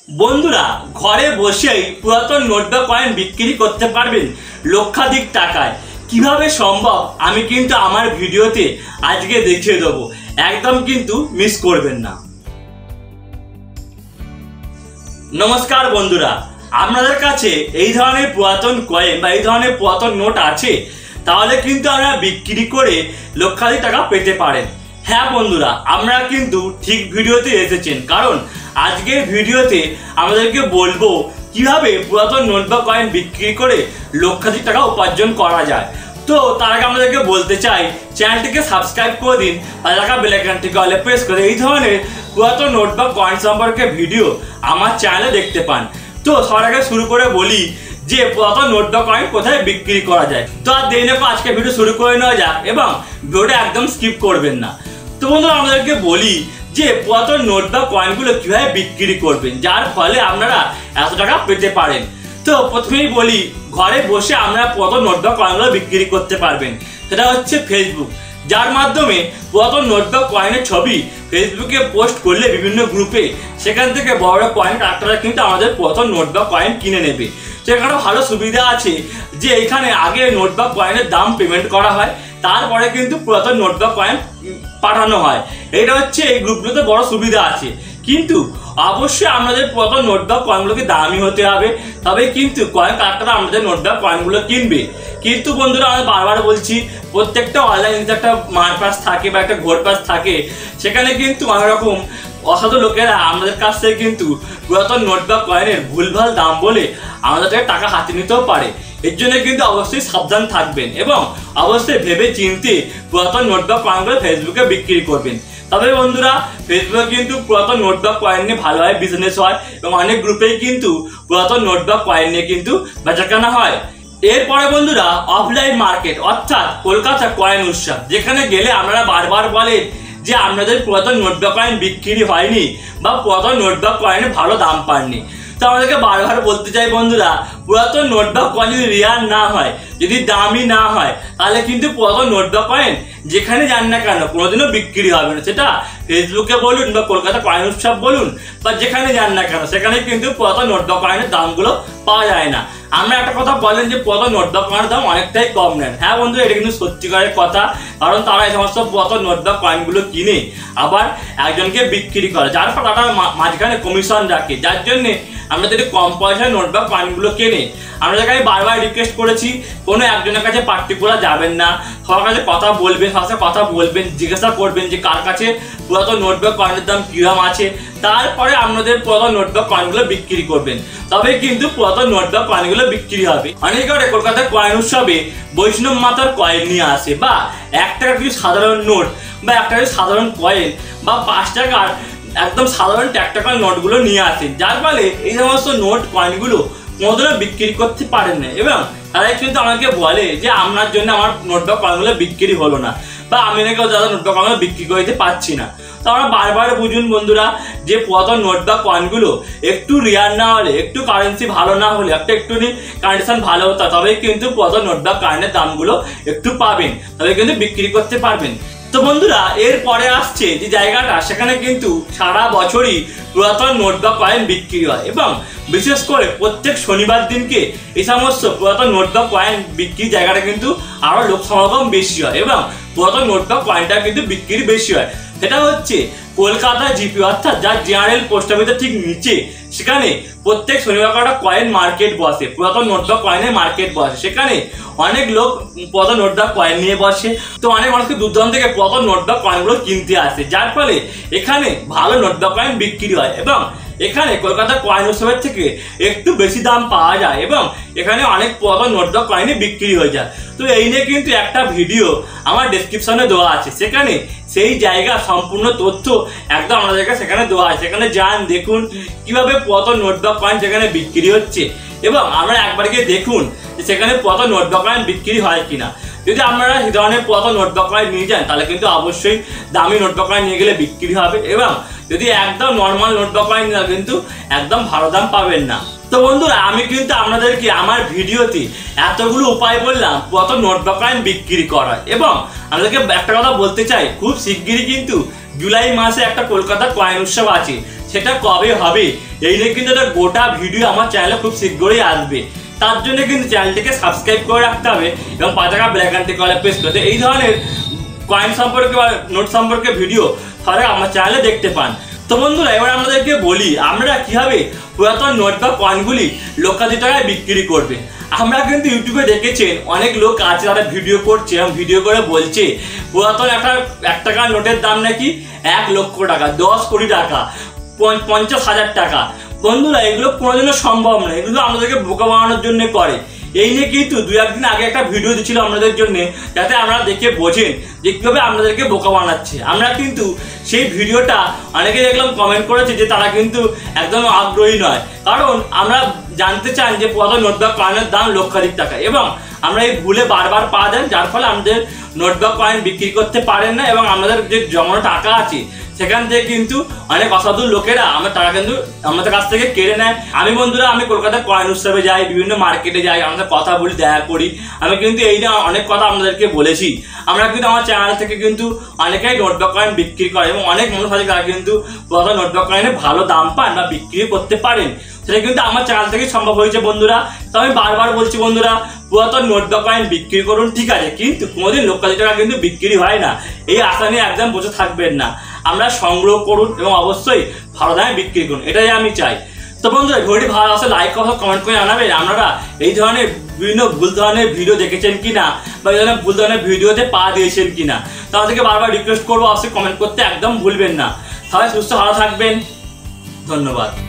বন্ধুরা ঘরে বসেই পুরাতন নোট বা কয়েন বিক্রি করতে পারবেন লক্ষাধিক টাকায়। কিভাবে সম্ভব আমি কিন্তু আমার ভিডিওতে আজকে দেখিয়ে দেবো, একদম কিন্তু মিস করবেন না। নমস্কার বন্ধুরা, আপনাদের কাছে এই ধরনের পুরাতন কয়েন বা এই ধরনের পুরাতন নোট আছে, তাহলে কিন্তু আপনারা বিক্রি করে লক্ষাধিক টাকা পেতে পারেন। হ্যাঁ বন্ধুরা, আমরা কিন্তু ঠিক ভিডিওতে এসেছেন, কারণ আজকের ভিডিওতে আমাদেরকে বলবো কিভাবে পুরাতন নোট বা কয়েন বিক্রি করে লক্ষাধিক টাকা উপার্জন করা যায়। তো তার আগে আমাদেরকে বলতে চাই, চ্যানেলটিকে সাবস্ক্রাইব করে দিন আর থাকা বেল আইকনটিকে অলে প্রেস করে এই ধরনের পুরাতন নোট বা কয়েন সম্পর্কে ভিডিও আমার চ্যানেলে দেখতে পান। তো সবার আগে শুরু করে বলি যে পুরাতন নোট বা কয়েন কোথায় বিক্রি করা যায়। তো আর দেরি না করে আজকে ভিডিও শুরু করে নেওয়া যাক, এবং ভিডিওটা একদম স্কিপ করবেন না। তো বন্ধুরা আমাদেরকে বলি যে পুরাতন নোট বা কয়েনগুলো কিভাবে বিক্রি করবেন যার ফলে আপনারা এত টাকা পেতে পারেন। তো প্রথমেই বলি, ঘরে বসে আমরা পুরাতন নোট বা কয়েনগুলো বিক্রি করতে পারবেন। সেটা হচ্ছে ফেসবুক, যার মাধ্যমে পুরাতন নোট বা কয়েনের ছবি ফেসবুকে পোস্ট করলে বিভিন্ন গ্রুপে, সেখান থেকে বড় কয়েন কালেক্টররা কিন্তু আমাদের পুরাতন নোট বা কয়েন কিনে নেবে। সেখানে ভালো সুবিধা আছে যে এখানে আগে নোট বা কয়েনের দাম পেমেন্ট করা হয়, তারপরে কিন্তু পুরাতন নোট বা কয়েন পাঠানো হয়। এটা হচ্ছে এই গ্রুপগুলোতে বড় সুবিধা আছে, কিন্তু অবশ্যই আমাদের পুরাতন নোট বা কয়েনগুলোকে দামি হতে হবে, তবে কিন্তু কয়েন কালেক্টররা আমাদের নোট বা কয়েনগুলো কিনবে। কিন্তু বন্ধুরা আমি বারবার বলছি, প্রত্যেকটা অনলাইনে একটা মারপ্যাচ থাকে বা একটা ঘোরপ্যাচ থাকে, সেখানে কিন্তু অনেক রকম অসাধু লোকেরা আমাদের কাছ থেকে কিন্তু পুরাতন নোট বা কয়েনের ভুলভাল দাম বলে আমাদের থেকে টাকা হাতে নিতেও পারে। এর জন্য কিন্তু অবশ্যই সাবধান থাকবেন এবং অবশ্যই ভেবে চিন্তে পুরাতন নোট বা কয়েনগুলো ফেসবুকে বিক্রি করবেন। তবে বন্ধুরা ফেসবুকে কিন্তু পুরাতন নোট বা কয়েন নিয়ে ভালোভাবে বিজনেস হয়, এবং অনেক গ্রুপেই কিন্তু পুরাতন নোট বা কয়েন নিয়ে কিন্তু বেচাকেনা হয়। এরপরে বন্ধুরা অফলাইন মার্কেট, অর্থাৎ কলকাতা কয়েন উৎসব, যেখানে গেলে আপনারা বারবার বলেন যে আপনাদের পুরাতন নোট বা কয়েন বিক্রি হয়নি বা পুরাতন নোট বা কয়েনে ভালো দাম পাননি। তো আমাদেরকে বারবার বলতে চাই বন্ধুরা, পুরাতন নোট বা কয়েন যদি রেয়ার না হয়, যদি দামি না হয়, তাহলে কিন্তু পুরাতন নোট বা কয়েন যেখানে যান না কেন কোনোদিনও বিক্রি হবে না। সেটা ফেসবুকে বলুন বা কলকাতা কয়েন উৎসব বলুন বা যেখানে যান না কেন, সেখানে কিন্তু পুরাতন নোট বা কয়েনের দামগুলো পাওয়া যায় না। আমরা একটা কথা বলেন যে পুরাতন নোট বা কয়েনের দাম অনেকটাই কম নেন। হ্যাঁ বন্ধু, এটা কিন্তু সত্যিকারের কথা, কারণ তারা এই সমস্ত পুরাতন নোট বা কয়েনগুলো কিনে আবার একজনকে বিক্রি করে, যার ফলে তারা মাঝখানে কমিশন রাখে, যার জন্যে আমরা যদি কম পয়সায় নোট বা কয়েনগুলো কেনে। আমরা যাকে বারবার রিকোয়েস্ট করেছি, কোনো একজনের কাছে পার্টিকুলার যাবেন না, সবার কাছে কথা বলবেন, সবার সাথে কথা বলবেন, জিজ্ঞাসা করবেন যে কার কাছে পুরাতন নোট বা কয়েনের দাম কিরম আছে, তারপরে আপনাদের পুরাতন নোট বা কয়েনগুলো বিক্রি করবেন, তবে কিন্তু পুরাতন নোট বা কয়েনগুলো বিক্রি হবে। অনেকে কলকাতার কয়েন উৎসবে বৈষ্ণব মাতার কয়েন নিয়ে আসে, বা 1 টাকার কিছু সাধারণ নোট বা 1 টাকার সাধারণ কয়েন বা 5 টাকার একদম সাধারণ 1 টাকার নোটগুলো নিয়ে আসেন, যার ফলে এই সমস্ত নোট কয়েনগুলো কোনোদিনও বিক্রি করতে পারেন না, এবং তারাই কিন্তু আমাকে বলে যে আপনার জন্য আমার নোট বা কয়েনগুলো বিক্রি হলো না, বা আমি নাকি যারা নোট বা কয়েনগুলো বিক্রি করে দিতে পারছি না। তো আমরা বারবার বুঝুন বন্ধুরা যে পুরাতন নোট বা কয়েনগুলো একটু রেয়ার না হলে, একটু কারেন্সি ভালো না হলে, একটু কন্ডিশন ভালো হতো, তবে কিন্তু পুরাতন নোট বা কয়েনের দামগুলো একটু পাবেন, তবে কিন্তু বিক্রি করতে পারবেন। তো বন্ধুরা এরপরে আসছে যে জায়গাটা, সেখানে কিন্তু সারা বছরই পুরাতন নোট বা কয়েন বিক্রি হয়, এবং বিশেষ করে প্রত্যেক শনিবার দিনকে এই সমস্ত পুরাতন নোট বা কয়েন বিক্রির জায়গাটা কিন্তু আরো লোক সমাগম বেশি হয়, এবং পুরাতন নোট বা কয়েনটা কিন্তু বিক্রি বেশি হয়। সেটা হচ্ছে কলকাতা জিপি, অর্থাৎ যার জেনারেল পোস্ট অফিসের ঠিক নিচে, সেখানে প্রত্যেক শনিবার একটা কয়েন মার্কেট বসে, পুরাতন নোট বা কয়েনের মার্কেট বসে। সেখানে অনেক লোক পুরাতন নোট বা কয়েন নিয়ে বসে, তো অনেক মানুষকে দূরদূরান্ত থেকে পুরাতন নোট বা কয়েনগুলো কিনতে আসে, যার ফলে এখানে ভালো নোট বা কয়েন বিক্রি হয়, এবং এখানে কলকাতা কয়েন উৎসবের থেকে একটু বেশি দাম পাওয়া যায়, এবং এখানে অনেক পুরাতন নোট বা কয়েনই বিক্রি হয়ে যায়। তো এই নিয়ে কিন্তু একটা ভিডিও আমার ডেসক্রিপশনে দেওয়া আছে, সেখানে সেই জায়গা সম্পূর্ণ তথ্য একদম আমাদেরকে সেখানে দেওয়া আছে। সেখানে যান, দেখুন কিভাবে পুরাতন নোট বা কয়েন সেখানে বিক্রি হচ্ছে, এবং আমরা একবার গিয়ে দেখুন যে সেখানে পুরাতন নোট বা কয়েন বিক্রি হয় কিনা। যদি আপনারা এই ধরনের পুরাতন নোট বা কয়েন নিয়ে যান, তাহলে কিন্তু অবশ্যই দামি নোট বা কয়েন নিয়ে গেলে বিক্রি হবে, এবং যদি একদম নর্মাল নোট বা কয়েন নিয়ে কিন্তু একদম ভালো দাম পাবেন না। তো বন্ধুরা আমি কিন্তু আপনাদেরকে আমার ভিডিওতে এতগুলো উপায় বললাম পুরাতন নোট বা কয়েন বিক্রি করা, এবং আমাদেরকে একটা কথা বলতে চাই, খুব শিগগিরই কিন্তু জুলাই মাসে একটা কলকাতা কয়েন উৎসব আছে, সেটা কবে হবে এই নিয়ে কিন্তু একটা গোটা ভিডিও আমার চ্যানেলে খুব শীঘ্রই আসবে। তার জন্য কিন্তু চ্যানেলটিকে সাবস্ক্রাইব করে রাখতে হবে এবং পাশে থাকা বেল আইকনটি করে প্রেস করতে এই ধরনের কয়েন সম্পর্কে বা নোট সম্পর্কে ভিডিও সবাই আমার চ্যানেলে দেখতে পান। তো বন্ধুরা এবার আমাদেরকে বলি আমরা কিভাবে পুরাতন নোট বা কয়েনগুলি লক্ষাধিক টাকায় বিক্রি করবে। আমরা কিন্তু ইউটিউবে দেখেছেন অনেক লোক আছে তারা ভিডিও করছে এবং ভিডিও করে বলছে পুরাতন একটা 1 টাকার নোটের দাম নাকি 1 লক্ষ টাকা, 10 কোটি টাকা, 50,000 টাকা। বন্ধুরা এগুলো কোনোদিনও সম্ভব নয়, এগুলো আমাদেরকে বোকা বানানোর জন্য করে। এই নিয়ে কিন্তু 2-1 দিন আগে একটা ভিডিও দিচ্ছিল আমাদের জন্য, যাতে আমরা দেখে বোঝেন যে কীভাবে আমাদেরকে বোকা বানাচ্ছে। আমরা কিন্তু সেই ভিডিওটা অনেকে দেখলাম কমেন্ট করেছে যে তারা কিন্তু একদম আগ্রহী নয়, কারণ আমরা জানতে চান যে পুরাতন নোট বা কয়েনের দাম লক্ষাধিক টাকা এবং আমরা এই ভুলে বারবার পা দেন, যার ফলে আমাদের নোট বা কয়েন বিক্রি করতে পারেন না এবং আমাদের যে জমানো টাকা আছে সেখান থেকে কিন্তু অনেক অসাধু লোকেরা আমার টাকা কিন্তু আমাদের কাছ থেকে কেড়ে নেয়। আমি বন্ধুরা আমি কলকাতার কয়েন উৎসবে যাই, বিভিন্ন মার্কেটে যাই, আমাদের কথা বলি, দেখা করি। আমি কিন্তু এই না অনেক কথা আপনাদেরকে বলেছি। আমরা কিন্তু আমার চ্যানেল থেকে কিন্তু অনেকেই নোট বা কয়েন বিক্রি করে এবং অনেক মানুষ আছে তারা কিন্তু পুরাতন নোট বা কয়েনে ভালো দাম পান বা বিক্রি করতে পারেন। সেটা কিন্তু আমার চ্যানেল থেকে সম্ভব হয়েছে বন্ধুরা। তো আমি বারবার বলছি বন্ধুরা পুরাতন নোট বা কয়েন বিক্রি করুন, ঠিক আছে, কিন্তু কোনোদিন লক্ষাধিক টাকা কিন্তু বিক্রি হয় না, এই আশা নিয়ে একদম বসে থাকবেন না। আমরা সংগ্রহ করুন এবং অবশ্যই ভালো দামে বিক্রি করুন, এটাই আমি চাই। তো বন্ধুরা ভিডিওটি ভালো আসলে লাইক করো, কমেন্ট করে জানাবেন আপনারা এই ধরনের বিভিন্ন ভুল ধরনের ভিডিও দেখেছেন কিনা বা এই ধরনের ভুল ধরনের ভিডিওতে পা দিয়েছেন কিনা। তাদেরকে বারবার রিকোয়েস্ট করবো অবশ্যই কমেন্ট করতে একদম ভুলবেন না। সবাই সুস্থ ভালো থাকবেন, ধন্যবাদ।